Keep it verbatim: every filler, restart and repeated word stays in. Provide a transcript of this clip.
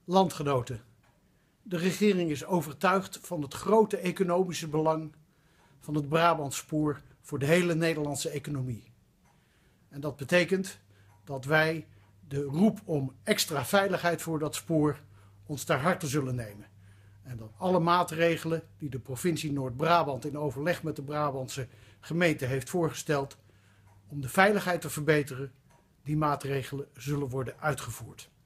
Landgenoten, de regering is overtuigd van het grote economische belang van het Brabantspoor voor de hele Nederlandse economie. En dat betekent dat wij de roep om extra veiligheid voor dat spoor ons ter harte zullen nemen. En dat alle maatregelen die de provincie Noord-Brabant in overleg met de Brabantse gemeente heeft voorgesteld om de veiligheid te verbeteren, die maatregelen zullen worden uitgevoerd.